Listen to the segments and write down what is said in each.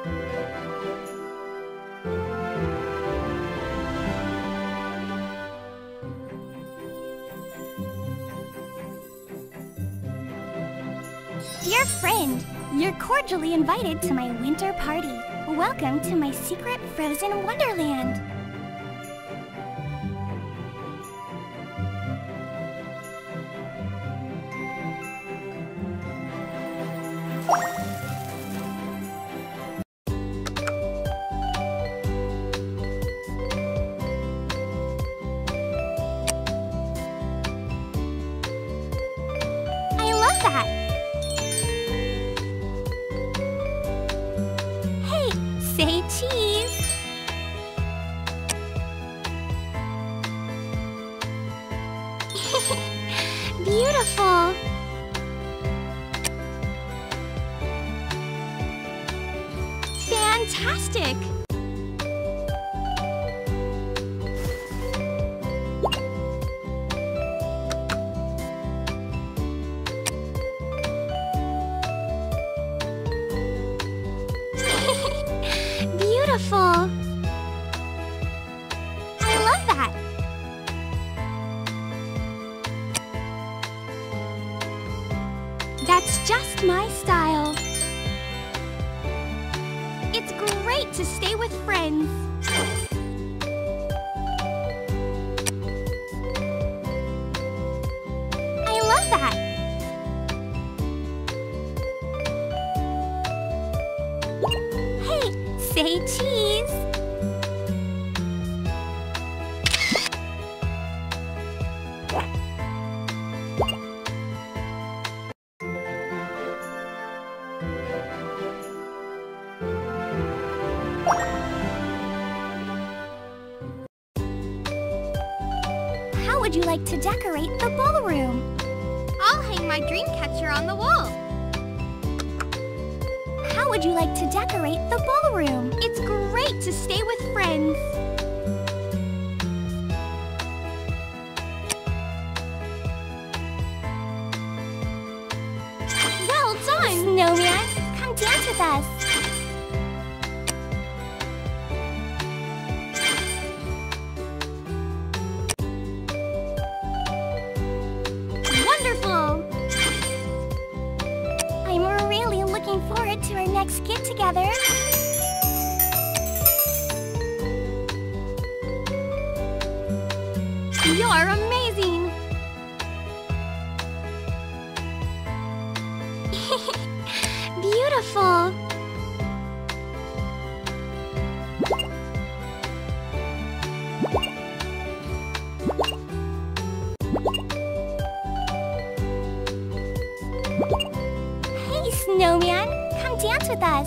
Dear friend, you're cordially invited to my winter party. Welcome to my secret frozen wonderland. I love that. Say cheese! Beautiful! Fantastic! Beautiful! I love that! That's just my style. It's great to stay with friends. I love that! Say cheese! How would you like to decorate the ballroom? I'll hang my dream catcher on the wall. How would you like to decorate the ballroom? It's great to stay with friends. Well done! Snowman, come dance with us. Wonderful! I'm really looking forward to our next get-together. You're amazing! Beautiful! Hey, Snowman! Come dance with us!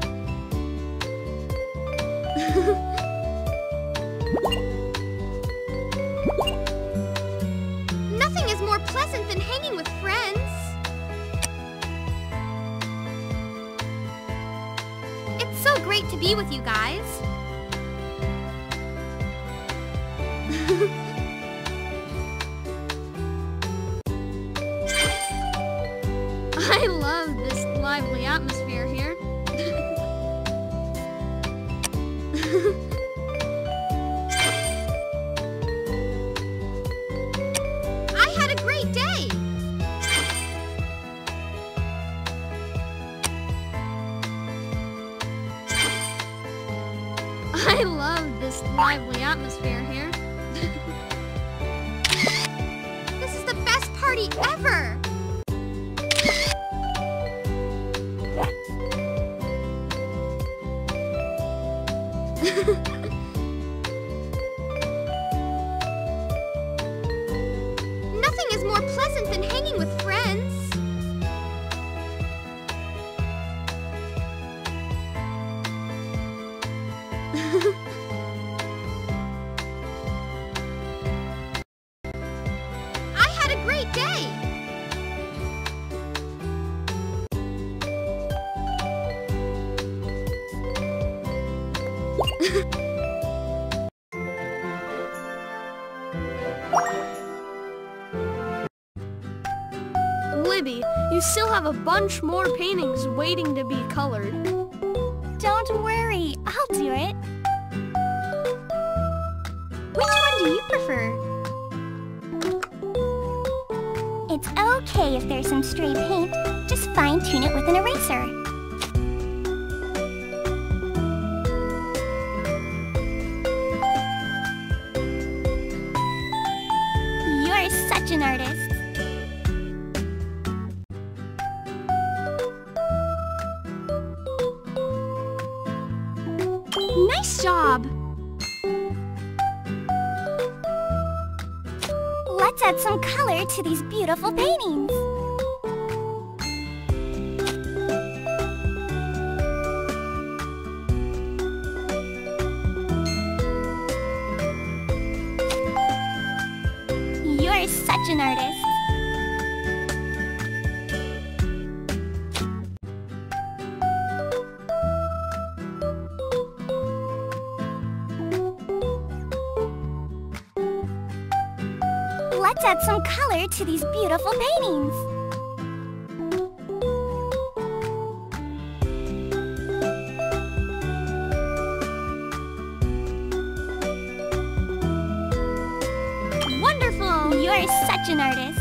Nothing is more pleasant than hanging with friends. It's so great to be with you guys. I love this lively atmosphere here. I had a great day. I love this lively atmosphere here. This is the best party ever. Nothing is more pleasant than hanging with friends. I had a great day. Libby, you still have a bunch more paintings waiting to be colored. Don't Don't worry, I'll do it. Which one do you prefer? It's okay if there's some stray paint. Just fine-tune it with an eraser. You're such an artist. Nice job! Let's add some color to these beautiful paintings. You're such an artist. Let's add some color to these beautiful paintings. Wonderful! You're such an artist.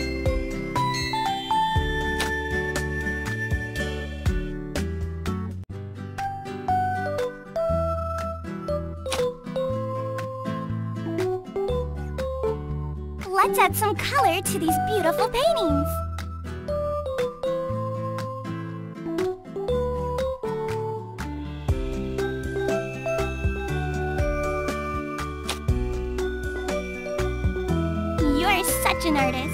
Let's add some color to these beautiful paintings. You're such an artist.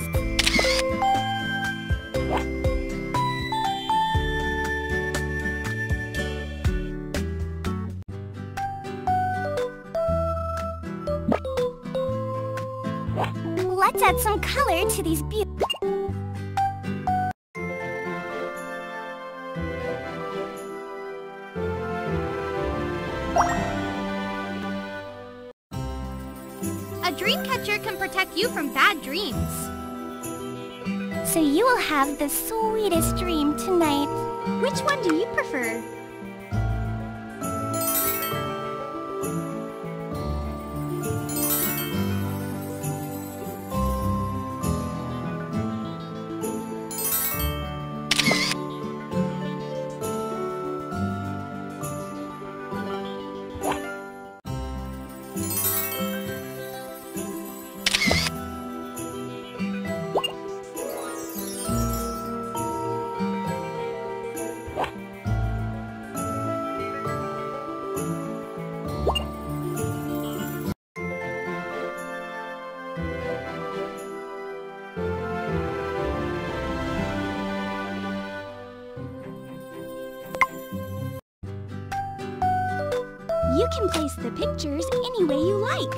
Let's add some color to these A dream catcher can protect you from bad dreams. So you will have the sweetest dream tonight. Which one do you prefer? You can place the pictures any way you like.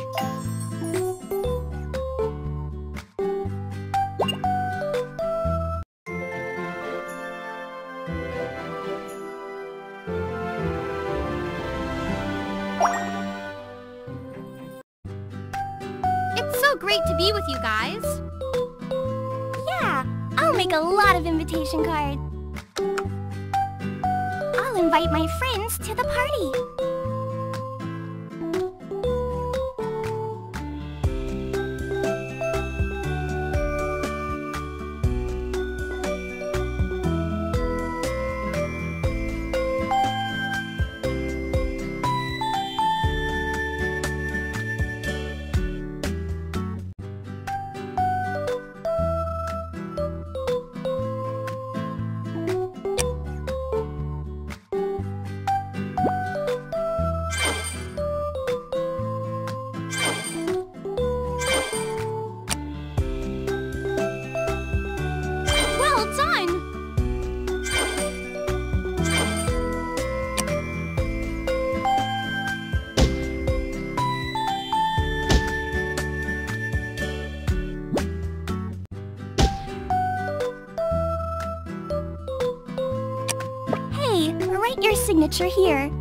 It's so great to be with you guys. Yeah, I'll make a lot of invitation cards. I'll invite my friends to the party. Write your signature here.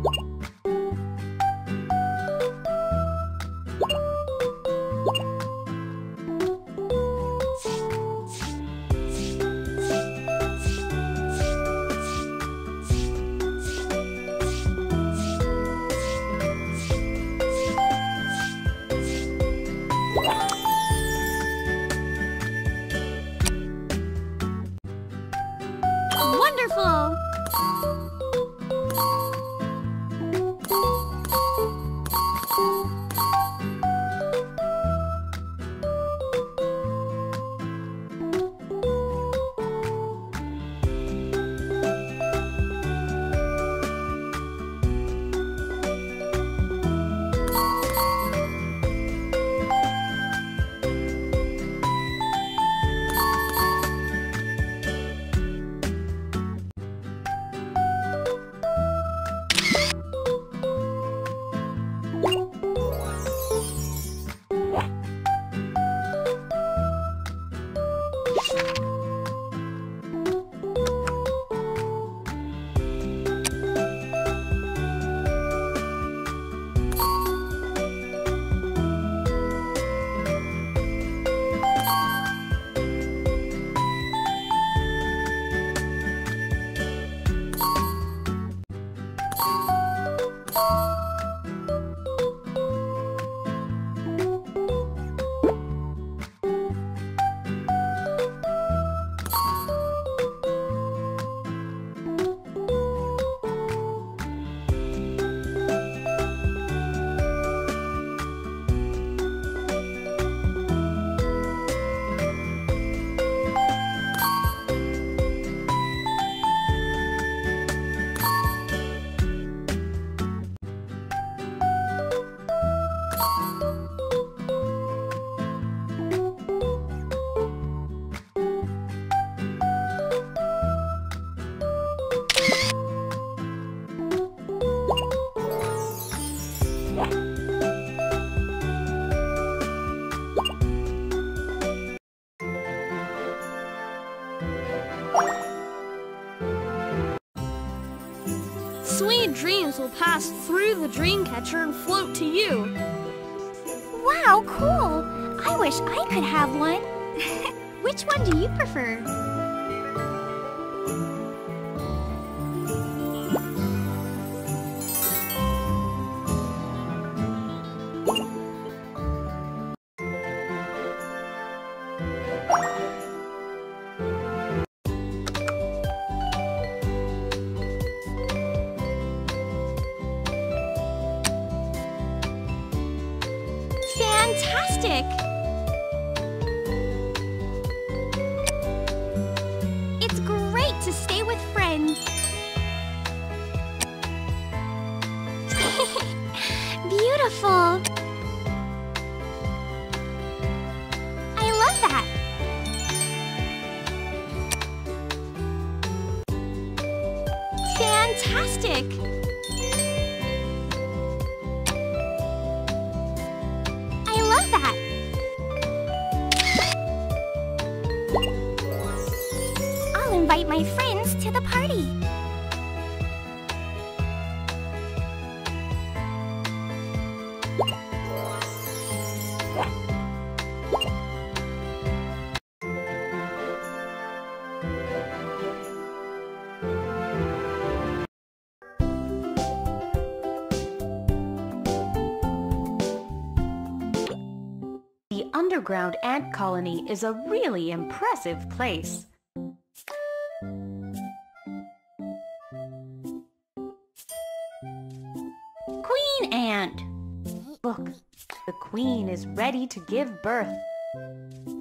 Sweet dreams will pass through the dream catcher and float to you. Wow, cool! I wish I could have one. Which one do you prefer? Fantastic! It's great to stay with friends. Beautiful! I love that! Fantastic! I love that! I'll invite my friends to the party. The underground ant colony is a really impressive place. Queen ant! Look, the queen is ready to give birth.